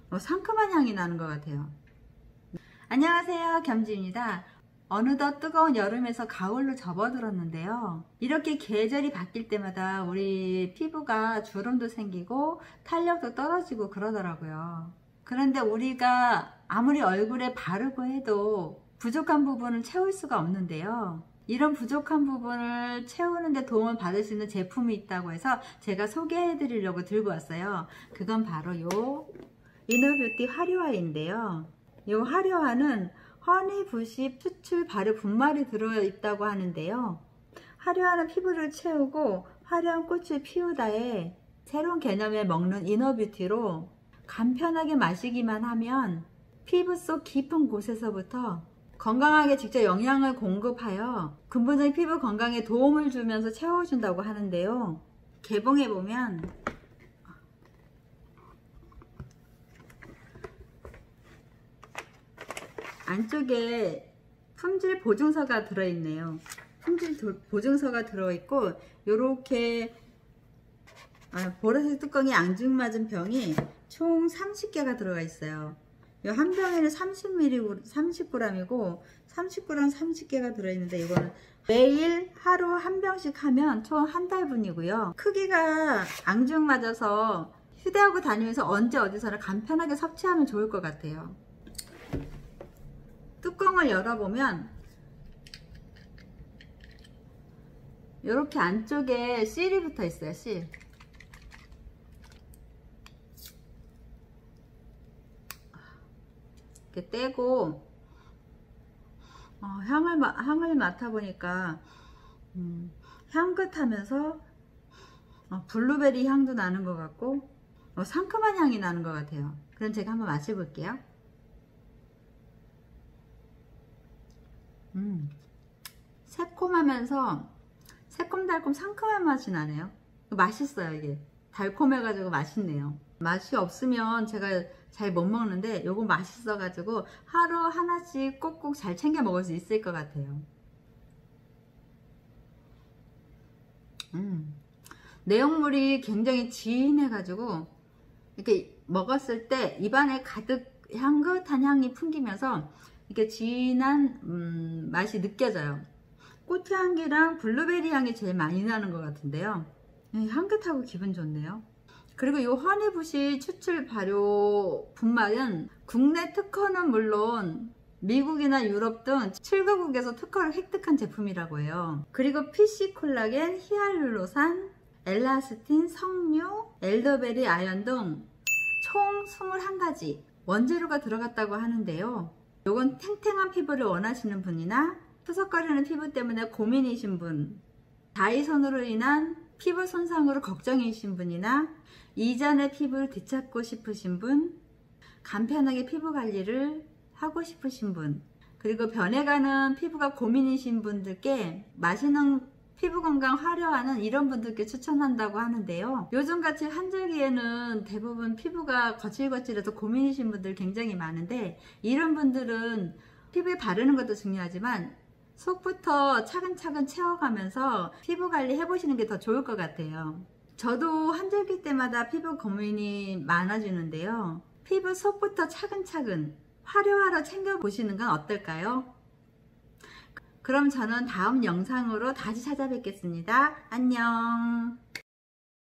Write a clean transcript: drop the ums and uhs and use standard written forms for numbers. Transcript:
상큼한 향이 나는 것 같아요. 안녕하세요, 겸지입니다. 어느덧 뜨거운 여름에서 가을로 접어들었는데요. 이렇게 계절이 바뀔 때마다 우리 피부가 주름도 생기고 탄력도 떨어지고 그러더라고요. 그런데 우리가 아무리 얼굴에 바르고 해도 부족한 부분을 채울 수가 없는데요. 이런 부족한 부분을 채우는 데 도움을 받을 수 있는 제품이 있다고 해서 제가 소개해 드리려고 들고 왔어요. 그건 바로 요 이너뷰티 화려화인데요. 이 화려화는 허니부시 추출 발효 분말이 들어있다고 하는데요. 화려화는 피부를 채우고 화려한 꽃을 피우다에 새로운 개념에 먹는 이너뷰티로 간편하게 마시기만 하면 피부 속 깊은 곳에서부터 건강하게 직접 영양을 공급하여 근본적인 피부 건강에 도움을 주면서 채워준다고 하는데요. 개봉해보면 안쪽에 품질 보증서가 들어있네요. 품질 보증서가 들어있고 요렇게 보라색 뚜껑이 앙증맞은 병이 총 30개가 들어가 있어요. 이 한 병에는 30g이고 30g 30개가 들어있는데 이거는 매일 하루 한 병씩 하면 총 한 달분이고요. 크기가 앙증맞아서 휴대하고 다니면서 언제 어디서나 간편하게 섭취하면 좋을 것 같아요. 뚜껑을 열어보면 이렇게 안쪽에 실이 붙어 있어요. 실. 이렇게 떼고 향을 맡아보니까 향긋하면서 블루베리 향도 나는 것 같고 상큼한 향이 나는 것 같아요. 그럼 제가 한번 마셔볼게요. 새콤하면서 새콤달콤 상큼한 맛이 나네요. 맛있어요. 이게 달콤해가지고 맛있네요. 맛이 없으면 제가 잘 못 먹는데 요거 맛있어가지고 하루 하나씩 꼭꼭 잘 챙겨 먹을 수 있을 것 같아요. 내용물이 굉장히 진해가지고 이렇게 먹었을 때 입안에 가득 향긋한 향이 풍기면서 이렇게 진한 맛이 느껴져요. 꽃향기랑 블루베리 향이 제일 많이 나는 것 같은데요. 향긋하고 기분 좋네요. 그리고 이 허니부시 추출 발효 분말은 국내 특허는 물론 미국이나 유럽 등 7개국에서 특허를 획득한 제품이라고 해요. 그리고 PC 콜라겐, 히알루로산, 엘라스틴, 석류, 엘더베리 아연 등 총 21가지 원재료가 들어갔다고 하는데요. 요건 탱탱한 피부를 원하시는 분이나 푸석거리는 피부 때문에 고민이신 분, 자외선으로 인한 피부 손상으로 걱정이신 분이나 이전의 피부를 되찾고 싶으신 분, 간편하게 피부 관리를 하고 싶으신 분, 그리고 변해가는 피부가 고민이신 분들께 맛있는 피부 건강 화려화는 이런 분들께 추천한다고 하는데요. 요즘같이 한절기에는 대부분 피부가 거칠거칠해서 고민이신 분들 굉장히 많은데 이런 분들은 피부에 바르는 것도 중요하지만 속부터 차근차근 채워가면서 피부 관리 해보시는 게 더 좋을 것 같아요. 저도 한절기 때마다 피부 고민이 많아지는데요. 피부 속부터 차근차근 화려화로 챙겨보시는 건 어떨까요? 그럼 저는 다음 영상으로 다시 찾아뵙겠습니다. 안녕.